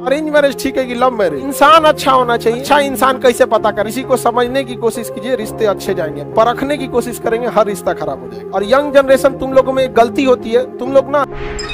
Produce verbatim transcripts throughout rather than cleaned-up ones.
Arrange marriage ठीक है कि लव मैरिज? इंसान अच्छा होना चाहिए। अच्छा इंसान कैसे पता करें? इसी को समझने की कोशिश कीजिए, रिश्ते अच्छे जाएंगे। परखने की कोशिश करेंगे, हर रिश्ता खराब हो जाएगा। और यंग जनरेशन, तुम लोगों में एक गलती होती है, तुम लोग ना,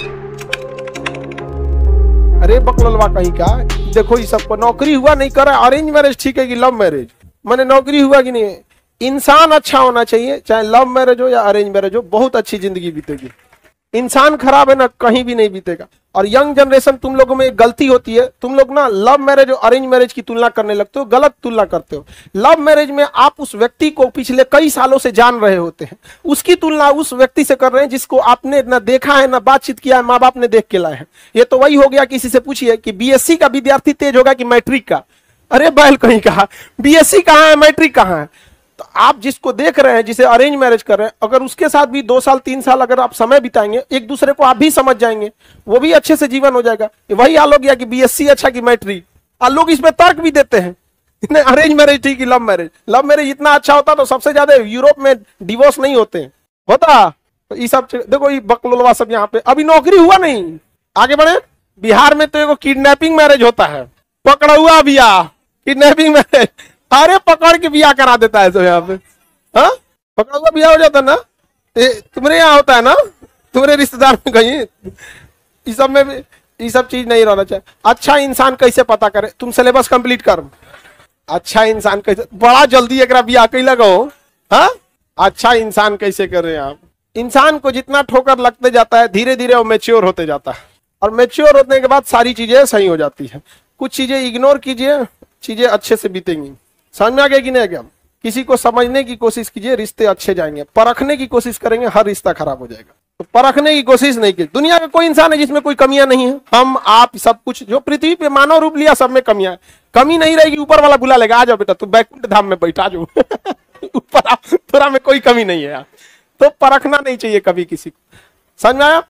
अरे बकलवा कहीं का, देखो ये सबको नौकरी हुआ नहीं कर रहा। अरेंज मैरिज ठीक है कि लव मैरिज? मैंने नौकरी हुआ कि नहीं? इंसान अच्छा होना चाहिए, चाहे लव मैरिज हो या अरेंज मैरिज हो, बहुत अच्छी जिंदगी बीतेगी। इंसान खराब है ना, कहीं भी नहीं बीतेगा। और यंग जनरेशन, तुम लोगों में एक गलती होती है, तुम लोग ना लव मैरिज और अरेंज मैरिज की तुलना करने लगते हो, गलत तुलना करते हो। लव मैरिज में आप उस व्यक्ति को पिछले कई सालों से जान रहे होते हैं, उसकी तुलना उस व्यक्ति से कर रहे हैं जिसको आपने ना देखा है ना बातचीत किया है, माँ बाप ने देख के लाए हैं। ये तो वही हो गया, किसी से पूछिए कि बीएससी का विद्यार्थी तेज होगा कि मैट्रिक का? अरे बैल कहीं कहा, बीएससी कहाँ है, मैट्रिक कहाँ है? तो आप जिसको देख रहे हैं, जिसे अरेंज मैरिज कर रहे हैं, अगर उसके साथ भी दो साल तीन साल अगर आप समय बिताएंगे, एक दूसरे को आप भी समझ जाएंगे, वो भी अच्छे से जीवन हो जाएगा। वही आ लोग, या कि बीएससी अच्छा कि मैट्रिक? आ लोग इसमें तर्क भी देते हैं, अरेंज मैरिज ठीक कि लव मैरिज? लव मैरिज इतना अच्छा होता तो सबसे ज्यादा यूरोप में डिवोर्स नहीं होते हैं, होता तो ये सब। देखो ये बकलोलवा सब यहाँ पे, अभी नौकरी हुआ नहीं, आगे बढ़े। बिहार में तो एगो किडनैपिंग मैरिज होता है, पकड़ा हुआ बियाह, किडनैपिंग मैरिज। अरे पकड़ के बियाह करा देता है सब यहाँ पे। हाँ, पकड़ा हुआ बियाह हो जाता है ना। तुम्हारे यहाँ होता है ना, तुम्हारे रिश्तेदार में कहीं? इस सब में भी ये सब चीज नहीं रहना चाहिए। अच्छा इंसान कैसे पता करे? तुम सिलेबस कंप्लीट कर। अच्छा इंसान कैसे, बड़ा जल्दी एक बियाह कहीं लगाओ। हाँ, अच्छा इंसान कैसे कर रहे हैं आप? इंसान को जितना ठोकर लगते जाता है, धीरे धीरे वो मेच्योर होते जाता है, और मेच्योर होने के बाद सारी चीजें सही हो जाती है। कुछ चीजें इग्नोर कीजिए, चीजें अच्छे से बीतेंगी। समझ में आ गया कि नहीं? क्या किसी को समझने की कोशिश कीजिए, रिश्ते अच्छे जाएंगे। परखने की कोशिश करेंगे, हर रिश्ता खराब हो जाएगा। तो परखने की कोशिश नहीं की। दुनिया का कोई इंसान है जिसमें कोई कमियां नहीं है? हम आप सब कुछ जो पृथ्वी पे मानव रूप लिया, सब में कमियां, कमी नहीं रहेगी। ऊपर वाला बुला लेगा, आ जाओ बेटा तू बैकुंठ धाम में बैठा जो ऊपर थोड़ा में कोई कमी नहीं है। तो परखना नहीं चाहिए कभी किसी को। समझ में आया?